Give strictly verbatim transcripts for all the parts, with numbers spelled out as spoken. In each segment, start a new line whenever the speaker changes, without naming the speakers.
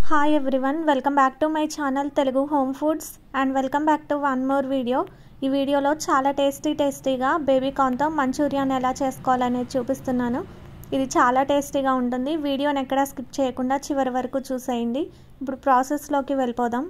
Hi everyone, welcome back to my channel Telugu home foods and welcome back to one more video. ఈ వీడియోలో చాలా tasty టేస్టీగా baby కార్న్తో Manchurian ఎలా చేసుకోవాలనేది చూపిస్తున్నాను. ఇది చాలా టేస్టీగా ఉంటుంది. వీడియోని ఎక్కడా స్కిప్ చేయకుండా చివరి వరకు చూసేయండి. ఇప్పుడు ప్రాసెస్లోకి వెళ్ళిపోదాం.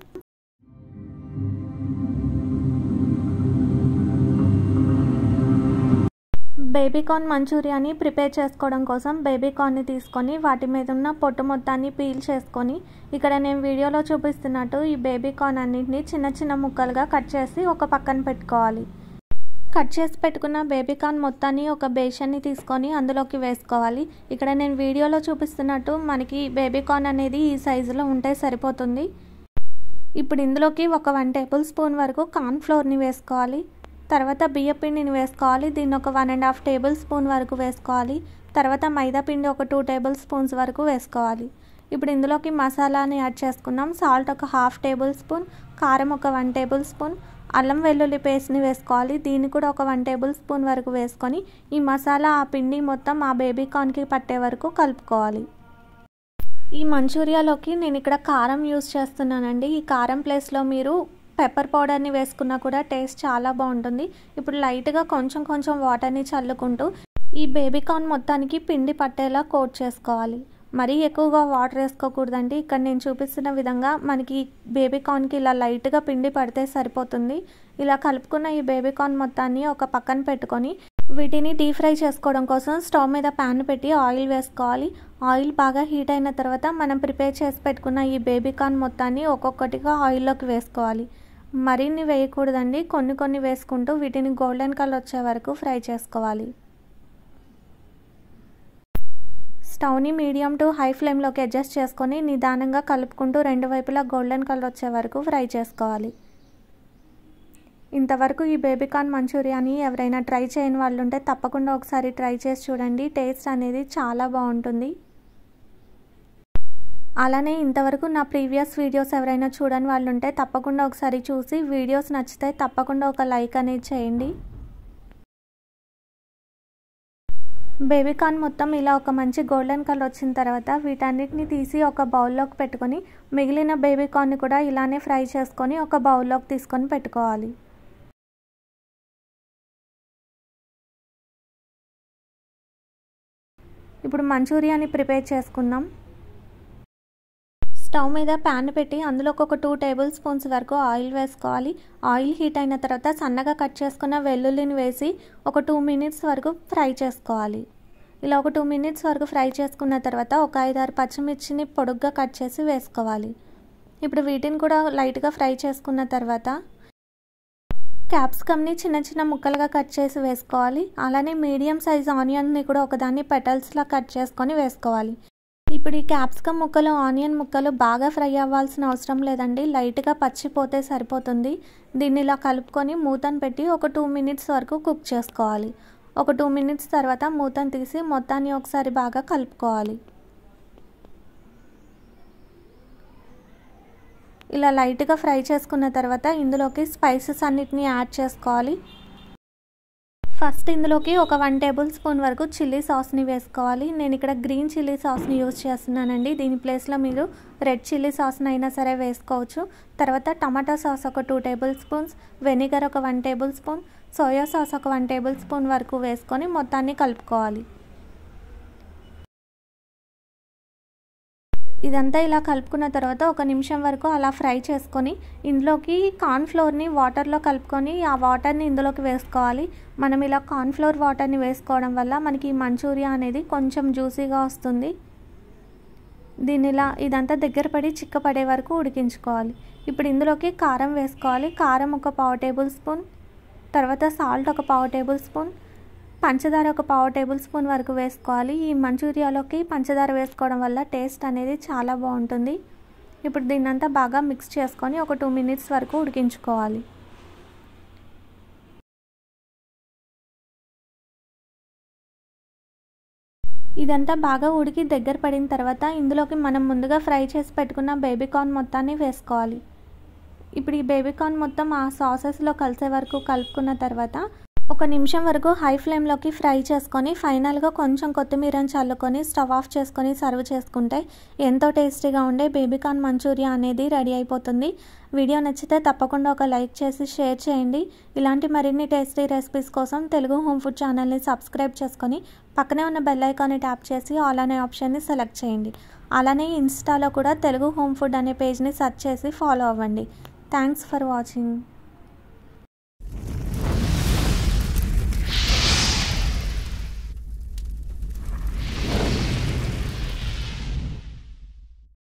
బేబీ కార్న్ మంచూరియాని ప్రిపేర్ చేసుకోవడం కోసం బేబీ కార్న్ని తీసుకొని వాటి మీద ఉన్న పొట్టు మొత్తాన్ని పీల్ చేసుకొని, ఇక్కడ నేను వీడియోలో చూపిస్తున్నట్టు ఈ బేబీ కార్న్ అన్నింటినీ చిన్న చిన్న ముక్కలుగా కట్ చేసి ఒక పక్కన పెట్టుకోవాలి. కట్ చేసి పెట్టుకున్న బేబీ కార్న్ మొత్తాన్ని ఒక బేషన్ని తీసుకొని అందులోకి వేసుకోవాలి. ఇక్కడ నేను వీడియోలో చూపిస్తున్నట్టు మనకి బేబీ కార్న్ అనేది ఈ సైజులో ఉంటే సరిపోతుంది. ఇప్పుడు ఇందులోకి ఒక వన్ టేబుల్ స్పూన్ వరకు కార్న్ ఫ్లోర్ని వేసుకోవాలి. తర్వాత బియ్య పిండిని వేసుకోవాలి. దీన్ని ఒక one and half tablespoon వరకు వేసుకోవాలి. తర్వాత మైదా పిండి ఒక టూ టేబుల్ స్పూన్స్ వరకు వేసుకోవాలి. ఇప్పుడు ఇందులోకి మసాలాని యాడ్ చేసుకున్నాం. సాల్ట్ ఒక హాఫ్ టేబుల్ స్పూన్, కారం ఒక వన్ టేబుల్ స్పూన్, అల్లం వెల్లుల్లి పేస్ట్ని వేసుకోవాలి. దీన్ని కూడా ఒక వన్ టేబుల్ స్పూన్ వరకు వేసుకొని ఈ మసాలా ఆ పిండి మొత్తం ఆ బేబీ కార్న్కి పట్టే వరకు కలుపుకోవాలి. ఈ మంచూరియాలోకి నేను ఇక్కడ కారం యూస్ చేస్తున్నానండి. ఈ కారం ప్లేస్లో మీరు పెప్పర్ పౌడర్ని వేసుకున్నా కూడా టేస్ట్ చాలా బాగుంటుంది. ఇప్పుడు లైట్గా కొంచెం కొంచెం వాటర్ని చల్లుకుంటూ ఈ బేబీ కార్న్ మొత్తానికి పిండి పట్టేలా కోట్ చేసుకోవాలి. మరీ ఎక్కువగా వాటర్ వేసుకోకూడదండి. ఇక్కడ నేను చూపిస్తున్న విధంగా మనకి బేబీ కార్న్కి ఇలా లైట్గా పిండి పడితే సరిపోతుంది. ఇలా కలుపుకున్న ఈ బేబీ కార్న్ మొత్తాన్ని ఒక పక్కన పెట్టుకొని వీటిని డీప్ ఫ్రై చేసుకోవడం కోసం స్టవ్ మీద ప్యాన్ పెట్టి ఆయిల్ వేసుకోవాలి. ఆయిల్ బాగా హీట్ అయిన తర్వాత మనం ప్రిపేర్ చేసి పెట్టుకున్న ఈ బేబీ కార్న్ మొత్తాన్ని ఒక్కొక్కటిగా ఆయిల్లోకి వేసుకోవాలి. మరిన్ని వేయకూడదండి, కొన్ని కొన్ని వేసుకుంటూ వీటిని గోల్డెన్ కలర్ వచ్చే వరకు ఫ్రై చేసుకోవాలి. స్టవ్ని మీడియం టు హై ఫ్లేమ్లోకి అడ్జస్ట్ చేసుకొని నిదానంగా కలుపుకుంటూ రెండు వైపులా గోల్డెన్ కలర్ వచ్చే వరకు ఫ్రై చేసుకోవాలి. ఇంతవరకు ఈ బేబీ కార్న్ మంచూరియాని ఎవరైనా ట్రై చేయని వాళ్ళు ఉంటే తప్పకుండా ఒకసారి ట్రై చేసి చూడండి. టేస్ట్ అనేది చాలా బాగుంటుంది. అలానే ఇంతవరకు నా ప్రీవియస్ వీడియోస్ ఎవరైనా చూడని వాళ్ళు ఉంటే తప్పకుండా ఒకసారి చూసి వీడియోస్ నచ్చితే తప్పకుండా ఒక లైక్ అనేది చేయండి. బేబీ కార్న్ మొత్తం ఇలా ఒక మంచి గోల్డెన్ కలర్ వచ్చిన తర్వాత వీటన్నిటిని తీసి ఒక బౌల్లోకి పెట్టుకొని మిగిలిన బేబీ కార్న్ని కూడా ఇలానే ఫ్రై చేసుకొని ఒక బౌల్లోకి తీసుకొని పెట్టుకోవాలి. ఇప్పుడు మంచూరియాని ప్రిపేర్ చేసుకుందాం. స్టవ్ మీద ప్యాన్ పెట్టి అందులోకి ఒక టూ టేబుల్ స్పూన్స్ వరకు ఆయిల్ వేసుకోవాలి. ఆయిల్ హీట్ అయిన తర్వాత సన్నగా కట్ చేసుకున్న వెల్లుల్లిని వేసి ఒక టూ మినిట్స్ వరకు ఫ్రై చేసుకోవాలి. ఇలా ఒక టూ మినిట్స్ వరకు ఫ్రై చేసుకున్న తర్వాత ఒక ఐదారు పచ్చిమిర్చిని పొడుగ్గా కట్ చేసి వేసుకోవాలి. ఇప్పుడు వీటిని కూడా లైట్గా ఫ్రై చేసుకున్న తర్వాత క్యాప్సికమ్ని చిన్న చిన్న ముక్కలుగా కట్ చేసి వేసుకోవాలి. అలానే మీడియం సైజ్ ఆనియన్ని కూడా ఒకదాన్ని పెటల్స్లా కట్ చేసుకొని వేసుకోవాలి. ఇప్పుడు ఈ క్యాప్సికమ్ ముక్కలు ఆనియన్ ముక్కలు బాగా ఫ్రై అవ్వాల్సిన అవసరం లేదండి, లైట్గా పచ్చిపోతే సరిపోతుంది. దీన్ని ఇలా కలుపుకొని మూతను పెట్టి ఒక టూ మినిట్స్ వరకు కుక్ చేసుకోవాలి. ఒక టూ మినిట్స్ తర్వాత మూతను తీసి మొత్తాన్ని ఒకసారి బాగా కలుపుకోవాలి. ఇలా లైట్గా ఫ్రై చేసుకున్న తర్వాత ఇందులోకి స్పైసెస్ అన్నిటిని యాడ్ చేసుకోవాలి. ఫస్ట్ ఇందులోకి ఒక వన్ టేబుల్ స్పూన్ వరకు చిల్లీ సాస్ని వేసుకోవాలి. నేను ఇక్కడ గ్రీన్ చిల్లీ సాస్ని యూజ్ చేస్తున్నానండి. దీని ప్లేస్లో మీరు రెడ్ చిల్లీ సాస్ని అయినా సరే వేసుకోవచ్చు. తర్వాత టమాటా సాస్ ఒక టూ టేబుల్ స్పూన్స్, వెనిగర్ ఒక one tablespoon, soya sauce ఒక వన్ టేబుల్ స్పూన్ వరకు వేసుకొని మొత్తాన్ని కలుపుకోవాలి. ఇదంతా ఇలా కలుపుకున్న తర్వాత ఒక నిమిషం వరకు అలా ఫ్రై చేసుకొని ఇందులోకి కార్న్ ఫ్లోర్ని వాటర్లో కలుపుకొని ఆ వాటర్ని ఇందులోకి వేసుకోవాలి. మనం ఇలా కార్న్ ఫ్లోర్ వాటర్ని వేసుకోవడం వల్ల మనకి మంచూరియా అనేది కొంచెం జ్యూసీగా వస్తుంది. దీన్ని ఇలా ఇదంతా దగ్గర పడి చిక్కపడే వరకు ఉడికించుకోవాలి. ఇప్పుడు ఇందులోకి కారం వేసుకోవాలి. కారం ఒక పావు టేబుల్ స్పూన్, తర్వాత సాల్ట్ ఒక పావు టేబుల్ స్పూన్, పంచదార ఒక పావు టేబుల్ స్పూన్ వరకు వేసుకోవాలి. ఈ మంచూరియాలోకి పంచదార వేసుకోవడం వల్ల టేస్ట్ అనేది చాలా బాగుంటుంది. ఇప్పుడు దీన్నంతా బాగా మిక్స్ చేసుకొని ఒక టూ మినిట్స్ వరకు ఉడికించుకోవాలి. ఇదంతా బాగా ఉడికి దగ్గర పడిన తర్వాత ఇందులోకి మనం ముందుగా ఫ్రై చేసి పెట్టుకున్న బేబీ కార్న్ మొత్తాన్ని వేసుకోవాలి. ఇప్పుడు ఈ బేబీ కార్న్ మొత్తం ఆ సాసెస్లో కలిసే వరకు కలుపుకున్న తర్వాత ఒక నిమిషం వరకు హై ఫ్లేమ్లోకి ఫ్రై చేసుకొని ఫైనల్గా కొంచెం కొత్తిమీరని చల్లుకొని స్టవ్ ఆఫ్ చేసుకొని సర్వ్ చేసుకుంటే ఎంతో టేస్టీగా ఉండే బేబీకార్న్ మంచూరియా అనేది రెడీ అయిపోతుంది. వీడియో నచ్చితే తప్పకుండా ఒక లైక్ చేసి షేర్ చేయండి. ఇలాంటి మరిన్ని టేస్టీ రెసిపీస్ కోసం తెలుగు హోమ్ ఫుడ్ ఛానల్ని సబ్స్క్రైబ్ చేసుకొని పక్కనే ఉన్న బెల్ ఐకాన్ని ట్యాప్ చేసి ఆల్ అనే ఆప్షన్ని సెలెక్ట్ చేయండి. అలానే ఇన్స్టాలో కూడా తెలుగు హోమ్ ఫుడ్ అనే పేజ్ని సెర్చ్ చేసి ఫాలో అవ్వండి. Thanks for watching.